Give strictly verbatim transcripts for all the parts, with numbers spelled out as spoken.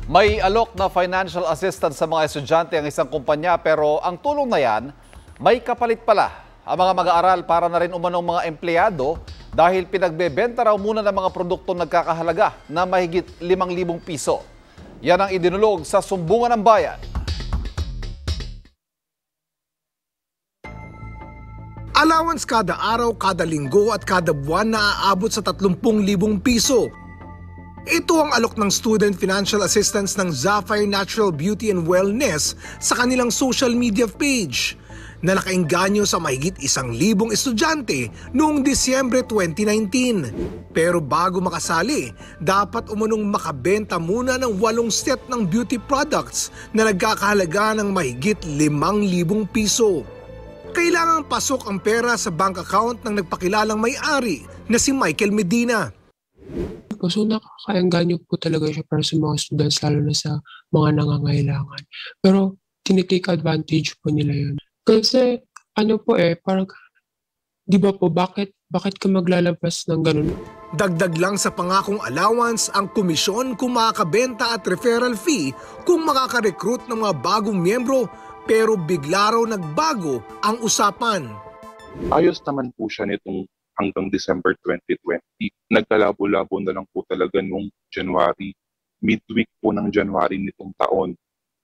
May alok na financial assistance sa mga estudyante ang isang kumpanya pero ang tulong na yan, may kapalit pala. Ang mga mag-aaral para na rin umanong mga empleyado dahil pinagbebenta raw muna ng mga produktong nagkakahalaga na mahigit limang libong piso. Yan ang idinulog sa sumbungan ng bayan. Allowance kada araw, kada linggo at kada buwan na aabot sa tatlumpung libong piso. Ito ang alok ng Student Financial Assistance ng Sapphire Natural Beauty and Wellness sa kanilang social media page na nakainganyo sa mahigit isang libong estudyante noong Disyembre twenty nineteen. Pero bago makasali, dapat umunong makabenta muna ng walong set ng beauty products na nagkakahalaga ng mahigit limang libong piso. Kailangang pasok ang pera sa bank account ng nagpakilalang may-ari na si Michael Medina. So nakakaengganyo po talaga siya para sa mga students, lalo na sa mga nangangailangan. Pero tinitake advantage po nila yun. Kasi ano po eh, parang di ba po bakit, bakit ka maglalabas ng ganun? Dagdag lang sa pangakong allowance ang komisyon kung makakabenta at referral fee kung makaka-recruit ng mga bagong miyembro, pero bigla raw nagbago ang usapan. Ayos naman po siya nitong hanggang December twenty twenty. Nagkalabo-labo na lang po talaga nung January, midweek po ng January nitong taon.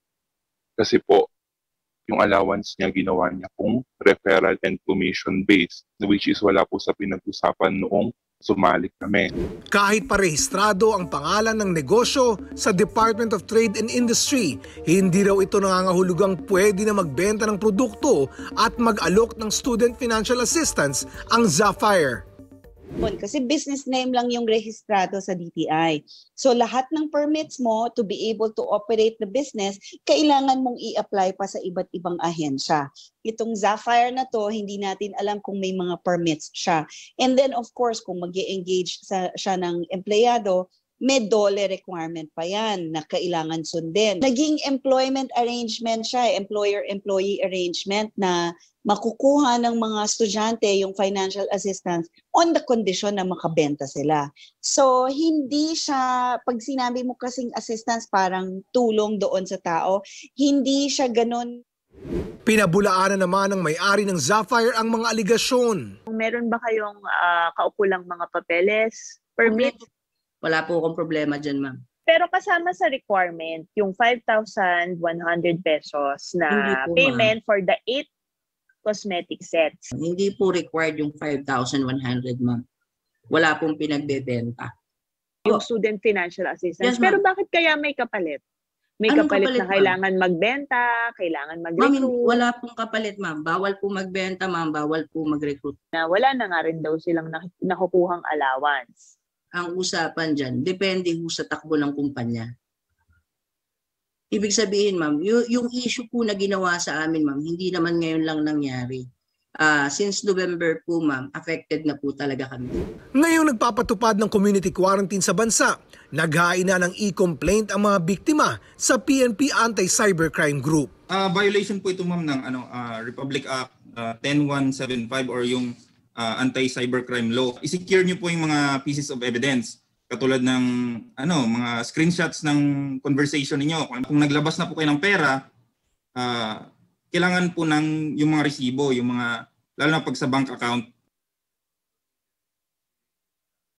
Kasi po, yung allowance niya ginawa niya pong referral and commission based, which is wala po sa pinag-usapan noong sumalik kami. Kahit parehistrado ang pangalan ng negosyo sa Department of Trade and Industry, hindi raw ito nangangahulugang pwede na magbenta ng produkto at mag-alok ng Student Financial Assistance ang Sapphire. Kasi business name lang yung rehistrado sa D T I. So lahat ng permits mo to be able to operate the business, kailangan mong i-apply pa sa iba't ibang ahensya. Itong Sapphire na to, hindi natin alam kung may mga permits siya. And then of course, kung mag-i-engage sa, siya ng empleyado, may dole requirement pa yan na kailangan sundin. Naging employment arrangement siya, employer-employee arrangement na makukuha ng mga estudyante yung financial assistance on the condition na makabenta sila. So, hindi siya, pag sinabi mo kasing assistance, parang tulong doon sa tao, hindi siya ganun. Pinabulaanan naman ng may-ari ng Sapphire ang mga aligasyon. Meron ba kayong uh, kaukulang mga papeles, permit? Wala po akong problema dyan, ma'am. Pero kasama sa requirement, yung five thousand one hundred pesos na po, payment for the eight cosmetic sets. Hindi po required yung five thousand one hundred, ma'am. Wala pong pinagbebenta. Yung student financial assistance. Yes, pero bakit kaya may kapalit? May Anong kapalit, kapalit, na kailangan magbenta, kailangan mag-recruit. Ma'am, wala pong kapalit, ma'am. Bawal po magbenta, ma'am. Bawal po mag-recruit. Na wala na nga rin daw silang nakukuhang allowance. Ang usapan dyan, depende ho sa takbo ng kumpanya. Ibig sabihin, ma'am, yung, yung issue po na ginawa sa amin, ma'am, hindi naman ngayon lang nangyari. Uh, since November po, ma'am, affected na po talaga kami. Ngayong nagpapatupad ng community quarantine sa bansa, naghain na ng e-complaint ang mga biktima sa P N P Anti-Cybercrime Group. Uh, violation po ito, ma'am, ng ano, uh, Republic Act uh, ten one seventy-five or yung uh, Anti-Cybercrime Law. I-secure nyo po yung mga pieces of evidence. Katulad ng ano, mga screenshots ng conversation ninyo. Kung naglabas na po kayo ng pera, uh, kailangan po ng yung mga resibo, yung mga, lalo na pag sa bank account,